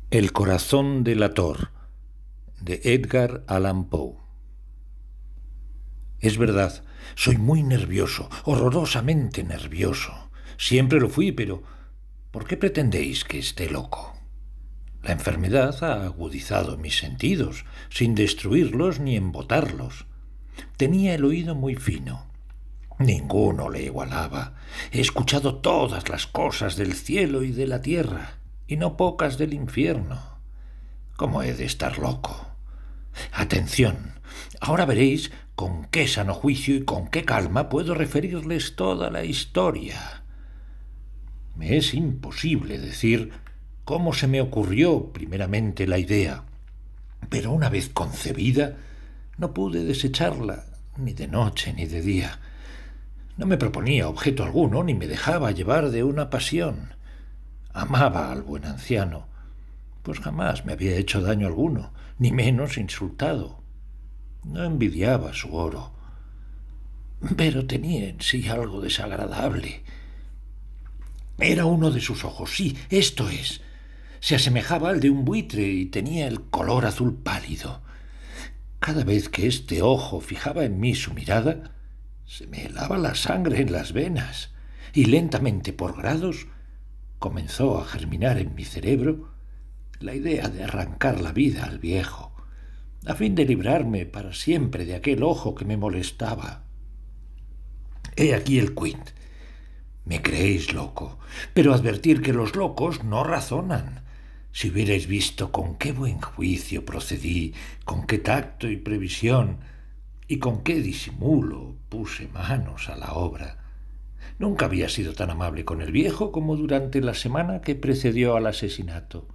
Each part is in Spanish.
El corazón delator, de Edgar Allan Poe. Es verdad, soy muy nervioso, horrorosamente nervioso. Siempre lo fui, pero ¿por qué pretendéis que esté loco? La enfermedad ha agudizado mis sentidos, sin destruirlos ni embotarlos. Tenía el oído muy fino. Ninguno le igualaba. He escuchado todas las cosas del cielo y de la tierra, y no pocas del infierno. ¿Cómo he de estar loco? Atención, ahora veréis con qué sano juicio y con qué calma puedo referirles toda la historia. Me es imposible decir cómo se me ocurrió primeramente la idea, pero una vez concebida no pude desecharla, ni de noche ni de día. No me proponía objeto alguno, ni me dejaba llevar de una pasión. Amaba al buen anciano, pues jamás me había hecho daño alguno, ni menos insultado. No envidiaba su oro, pero tenía en sí algo desagradable. Era uno de sus ojos, sí, esto es. Se asemejaba al de un buitre y tenía el color azul pálido. Cada vez que este ojo fijaba en mí su mirada, se me helaba la sangre en las venas, y lentamente, por grados, comenzó a germinar en mi cerebro la idea de arrancar la vida al viejo, a fin de librarme para siempre de aquel ojo que me molestaba. He aquí el quid. Me creéis loco, pero advertir que los locos no razonan. Si hubierais visto con qué buen juicio procedí, con qué tacto y previsión, y con qué disimulo puse manos a la obra. Nunca había sido tan amable con el viejo como durante la semana que precedió al asesinato.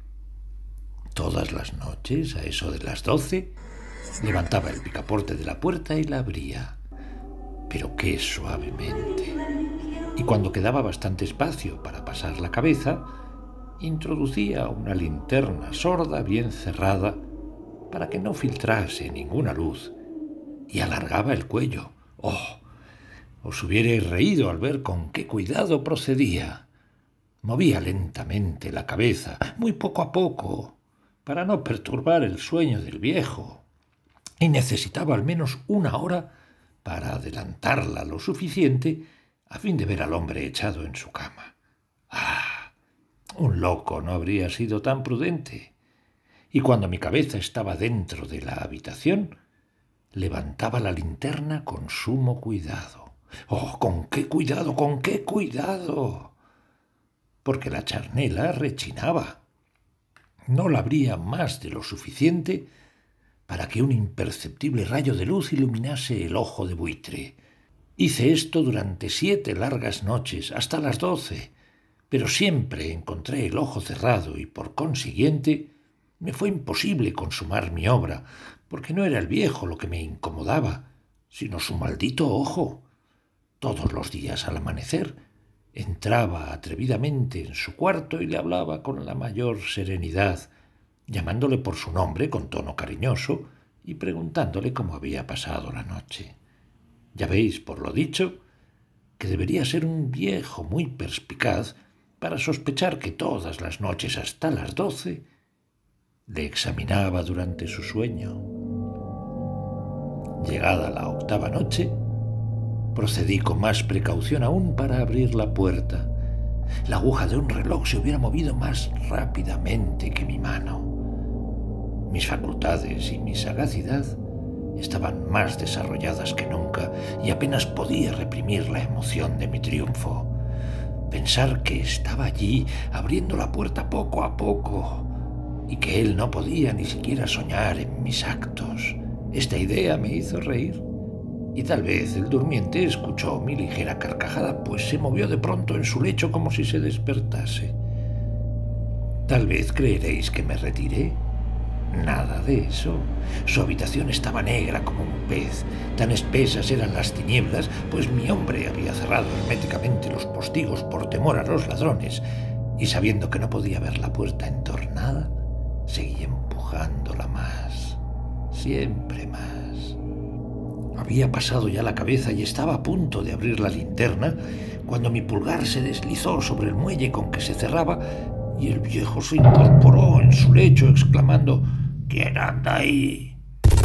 Todas las noches, a eso de las 12, levantaba el picaporte de la puerta y la abría, pero qué suavemente. Y cuando quedaba bastante espacio para pasar la cabeza, introducía una linterna sorda bien cerrada para que no filtrase ninguna luz, y alargaba el cuello. ¡Oh! Os hubierais reído al ver con qué cuidado procedía. Movía lentamente la cabeza, muy poco a poco, para no perturbar el sueño del viejo, y necesitaba al menos una hora para adelantarla lo suficiente a fin de ver al hombre echado en su cama. ¡Ah! Un loco no habría sido tan prudente. Y cuando mi cabeza estaba dentro de la habitación, levantaba la linterna con sumo cuidado. ¡Oh, con qué cuidado, con qué cuidado! Porque la charnela rechinaba. No la abría más de lo suficiente para que un imperceptible rayo de luz iluminase el ojo de buitre. Hice esto durante 7 largas noches, hasta las 12, pero siempre encontré el ojo cerrado y, por consiguiente, me fue imposible consumar mi obra, porque no era el viejo lo que me incomodaba, sino su maldito ojo. Todos los días al amanecer entraba atrevidamente en su cuarto y le hablaba con la mayor serenidad, llamándole por su nombre con tono cariñoso y preguntándole cómo había pasado la noche. Ya veis, por lo dicho, que debería ser un viejo muy perspicaz para sospechar que todas las noches hasta las 12 le examinaba durante su sueño. Llegada la 8ª noche, procedí con más precaución aún para abrir la puerta. La aguja de un reloj se hubiera movido más rápidamente que mi mano. Mis facultades y mi sagacidad estaban más desarrolladas que nunca y apenas podía reprimir la emoción de mi triunfo. Pensar que estaba allí abriendo la puerta poco a poco y que él no podía ni siquiera soñar en mis actos. Esta idea me hizo reír, y tal vez el durmiente escuchó mi ligera carcajada, pues se movió de pronto en su lecho como si se despertase. Tal vez creeréis que me retiré. Nada de eso. Su habitación estaba negra como un pez. Tan espesas eran las tinieblas, pues mi hombre había cerrado herméticamente los postigos por temor a los ladrones, y sabiendo que no podía ver la puerta entornada, seguí empujándola más, siempre más. Había pasado ya la cabeza y estaba a punto de abrir la linterna cuando mi pulgar se deslizó sobre el muelle con que se cerraba y el viejo se incorporó en su lecho exclamando: «¿Quién anda ahí?».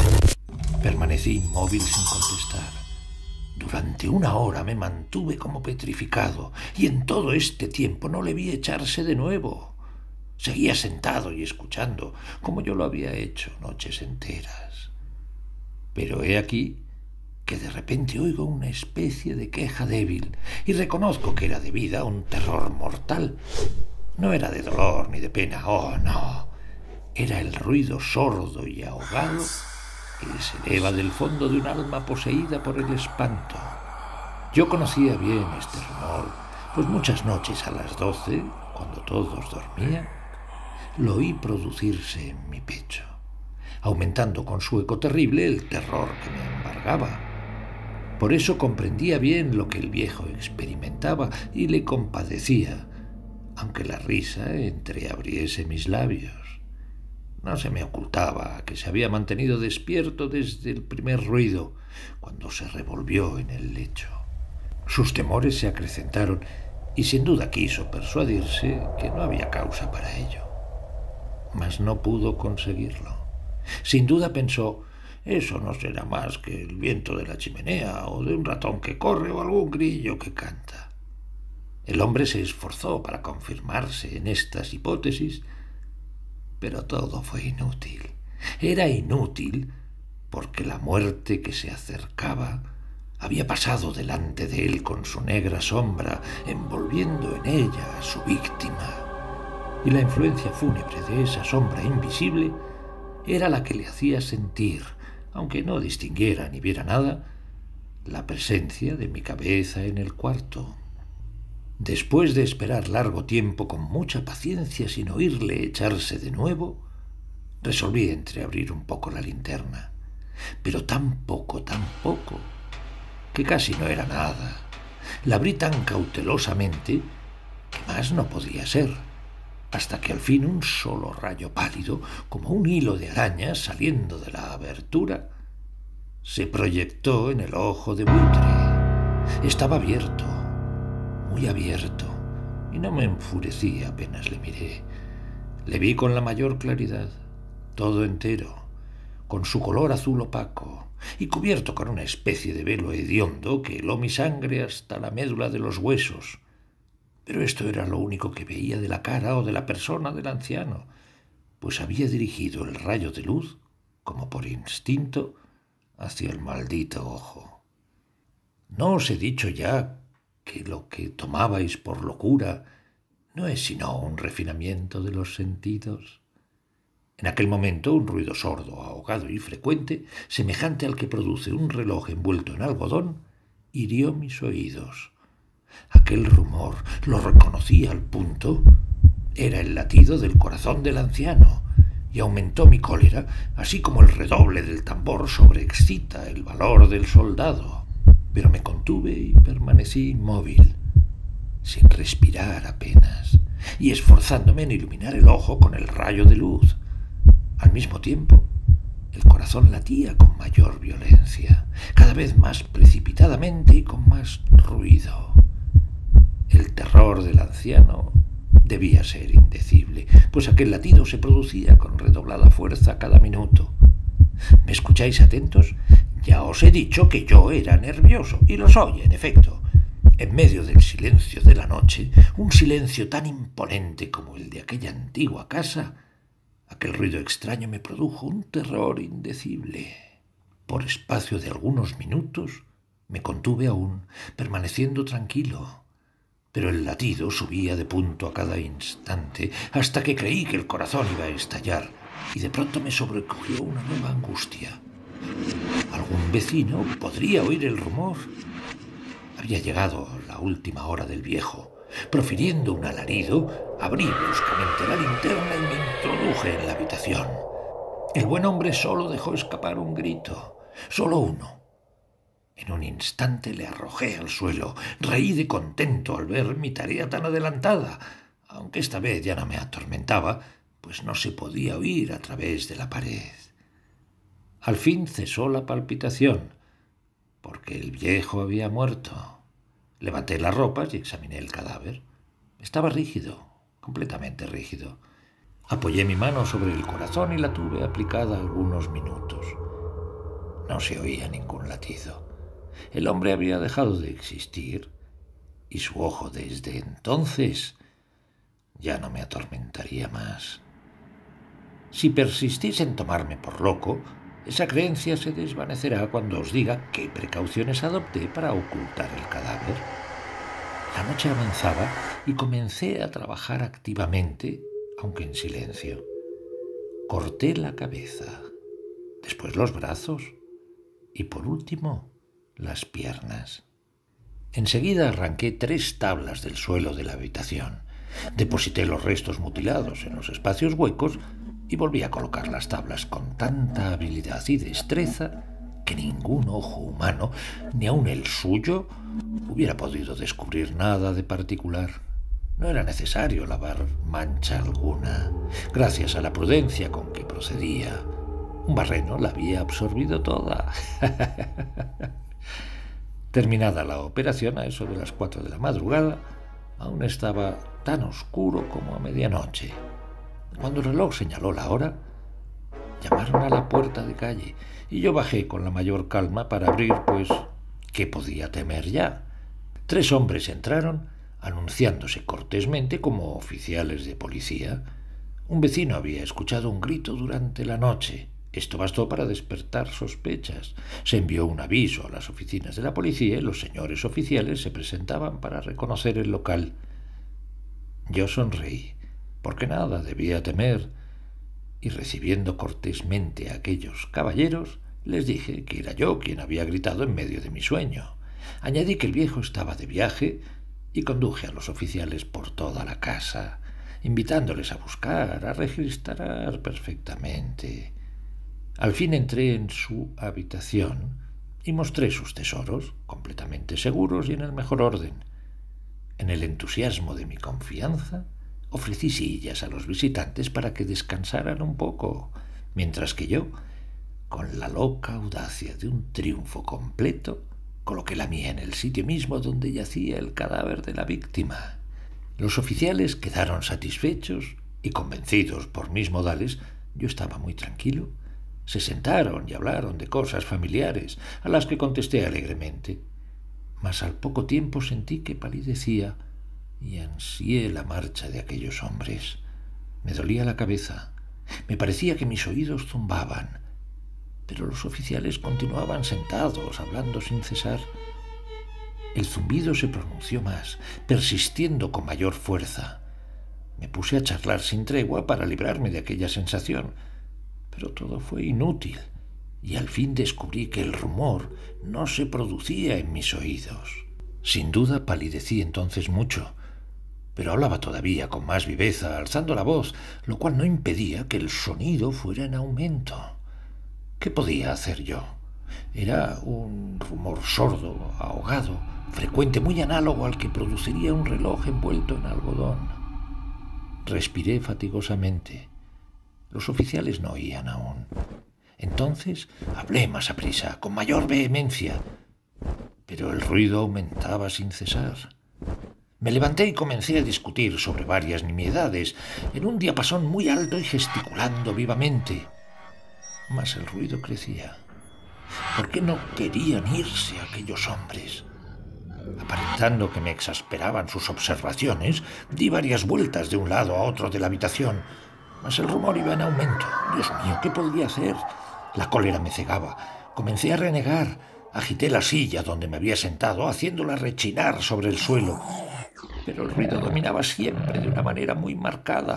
Permanecí inmóvil sin contestar. Durante 1 hora me mantuve como petrificado, y en todo este tiempo no le vi echarse de nuevo. Seguía sentado y escuchando, como yo lo había hecho noches enteras. Pero he aquí que de repente oigo una especie de queja débil, y reconozco que era debida a un terror mortal. No era de dolor ni de pena, oh no. Era el ruido sordo y ahogado que se eleva del fondo de un alma poseída por el espanto. Yo conocía bien este rumor, pues muchas noches a las 12, cuando todos dormían, lo oí producirse en mi pecho, aumentando con su eco terrible el terror que me embargaba. Por eso comprendía bien lo que el viejo experimentaba y le compadecía, aunque la risa entreabriese mis labios. No se me ocultaba que se había mantenido despierto desde el primer ruido, cuando se revolvió en el lecho. Sus temores se acrecentaron y sin duda quiso persuadirse que no había causa para ello. Mas no pudo conseguirlo. Sin duda pensó: «Eso no será más que el viento de la chimenea, o de un ratón que corre, o algún grillo que canta». El hombre se esforzó para confirmarse en estas hipótesis, pero todo fue inútil. Era inútil porque la muerte que se acercaba había pasado delante de él con su negra sombra, envolviendo en ella a su víctima, y la influencia fúnebre de esa sombra invisible era la que le hacía sentir, aunque no distinguiera ni viera nada, la presencia de mi cabeza en el cuarto. Después de esperar largo tiempo con mucha paciencia sin oírle echarse de nuevo, resolví entreabrir un poco la linterna, pero tan poco, que casi no era nada. La abrí tan cautelosamente que más no podía ser, hasta que al fin un solo rayo pálido, como un hilo de araña saliendo de la abertura, se proyectó en el ojo de buitre. Estaba abierto, muy abierto, y no me enfurecí apenas le miré. Le vi con la mayor claridad, todo entero, con su color azul opaco, y cubierto con una especie de velo hediondo que heló mi sangre hasta la médula de los huesos. Pero esto era lo único que veía de la cara o de la persona del anciano, pues había dirigido el rayo de luz, como por instinto, hacia el maldito ojo. ¿No os he dicho ya que lo que tomabais por locura no es sino un refinamiento de los sentidos? En aquel momento un ruido sordo, ahogado y frecuente, semejante al que produce un reloj envuelto en algodón, hirió mis oídos. Aquel rumor, lo reconocí al punto, era el latido del corazón del anciano, y aumentó mi cólera, así como el redoble del tambor sobreexcita el valor del soldado. Pero me contuve y permanecí inmóvil, sin respirar apenas, y esforzándome en iluminar el ojo con el rayo de luz. Al mismo tiempo, el corazón latía con mayor violencia, cada vez más precipitadamente y con más ruido. El terror del anciano debía ser indecible, pues aquel latido se producía con redoblada fuerza cada minuto. ¿Me escucháis atentos? Ya os he dicho que yo era nervioso, y lo soy, en efecto. En medio del silencio de la noche, un silencio tan imponente como el de aquella antigua casa, aquel ruido extraño me produjo un terror indecible. Por espacio de algunos minutos me contuve aún, permaneciendo tranquilo, pero el latido subía de punto a cada instante, hasta que creí que el corazón iba a estallar, y de pronto me sobrecogió una nueva angustia. ¿Algún vecino podría oír el rumor? Había llegado la última hora del viejo. Profiriendo un alarido, abrí bruscamente la linterna y me introduje en la habitación. El buen hombre solo dejó escapar un grito, solo uno. En un instante le arrojé al suelo. Reí de contento al ver mi tarea tan adelantada, aunque esta vez ya no me atormentaba, pues no se podía oír a través de la pared. Al fin cesó la palpitación, porque el viejo había muerto. Levanté las ropas y examiné el cadáver. Estaba rígido, completamente rígido. Apoyé mi mano sobre el corazón y la tuve aplicada algunos minutos. No se oía ningún latido. El hombre había dejado de existir y su ojo desde entonces ya no me atormentaría más. Si persistís en tomarme por loco, esa creencia se desvanecerá cuando os diga qué precauciones adopté para ocultar el cadáver. La noche avanzaba y comencé a trabajar activamente, aunque en silencio. Corté la cabeza, después los brazos y, por último, las piernas. Enseguida arranqué 3 tablas del suelo de la habitación. Deposité los restos mutilados en los espacios huecos y volví a colocar las tablas con tanta habilidad y destreza que ningún ojo humano, ni aun el suyo, hubiera podido descubrir nada de particular. No era necesario lavar mancha alguna, gracias a la prudencia con que procedía. Un barreno la había absorbido toda. Terminada la operación, a eso de las 4 de la madrugada, aún estaba tan oscuro como a medianoche. Cuando el reloj señaló la hora, llamaron a la puerta de calle y yo bajé con la mayor calma para abrir, pues, ¿qué podía temer ya? 3 hombres entraron, anunciándose cortésmente como oficiales de policía. Un vecino había escuchado un grito durante la noche. Esto bastó para despertar sospechas. Se envió un aviso a las oficinas de la policía y los señores oficiales se presentaban para reconocer el local. Yo sonreí, porque nada debía temer, y recibiendo cortésmente a aquellos caballeros, les dije que era yo quien había gritado en medio de mi sueño. Añadí que el viejo estaba de viaje y conduje a los oficiales por toda la casa, invitándoles a buscar, a registrar perfectamente. Al fin entré en su habitación y mostré sus tesoros, completamente seguros y en el mejor orden. En el entusiasmo de mi confianza, ofrecí sillas a los visitantes para que descansaran un poco, mientras que yo, con la loca audacia de un triunfo completo, coloqué la mía en el sitio mismo donde yacía el cadáver de la víctima. Los oficiales quedaron satisfechos y, convencidos por mis modales, yo estaba muy tranquilo. Se sentaron y hablaron de cosas familiares, a las que contesté alegremente. Mas al poco tiempo sentí que palidecía y ansié la marcha de aquellos hombres. Me dolía la cabeza, me parecía que mis oídos zumbaban, pero los oficiales continuaban sentados, hablando sin cesar. El zumbido se pronunció más, persistiendo con mayor fuerza. Me puse a charlar sin tregua para librarme de aquella sensación, pero todo fue inútil, y al fin descubrí que el rumor no se producía en mis oídos. Sin duda palidecí entonces mucho, pero hablaba todavía con más viveza, alzando la voz, lo cual no impedía que el sonido fuera en aumento. ¿Qué podía hacer yo? Era un rumor sordo, ahogado, frecuente, muy análogo al que produciría un reloj envuelto en algodón. Respiré fatigosamente. Los oficiales no oían aún. Entonces hablé más aprisa, con mayor vehemencia, pero el ruido aumentaba sin cesar. Me levanté y comencé a discutir sobre varias nimiedades, en un diapasón muy alto y gesticulando vivamente. Mas el ruido crecía. ¿Por qué no querían irse aquellos hombres? Aparentando que me exasperaban sus observaciones, di varias vueltas de un lado a otro de la habitación, mas el rumor iba en aumento. Dios mío, ¿qué podía hacer? La cólera me cegaba. Comencé a renegar. Agité la silla donde me había sentado, haciéndola rechinar sobre el suelo. Pero el ruido dominaba siempre de una manera muy marcada.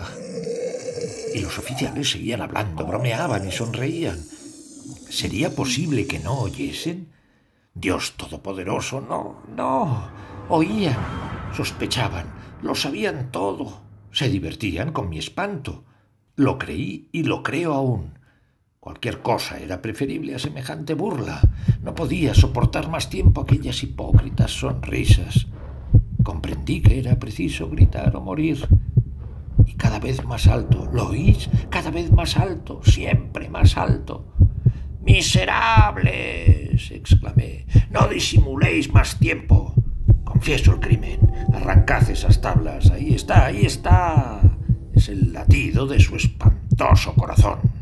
Y los oficiales seguían hablando, bromeaban y sonreían. ¿Sería posible que no oyesen? Dios Todopoderoso, no. Oían, sospechaban, lo sabían todo. Se divertían con mi espanto. Lo creí y lo creo aún. Cualquier cosa era preferible a semejante burla. No podía soportar más tiempo aquellas hipócritas sonrisas. Comprendí que era preciso gritar o morir. Y cada vez más alto, ¿lo oís? Cada vez más alto, siempre más alto. «¡Miserables!», exclamé. «¡No disimuléis más tiempo! confieso el crimen. Arrancad esas tablas. Ahí está, ahí está. Es el latido de su espantoso corazón.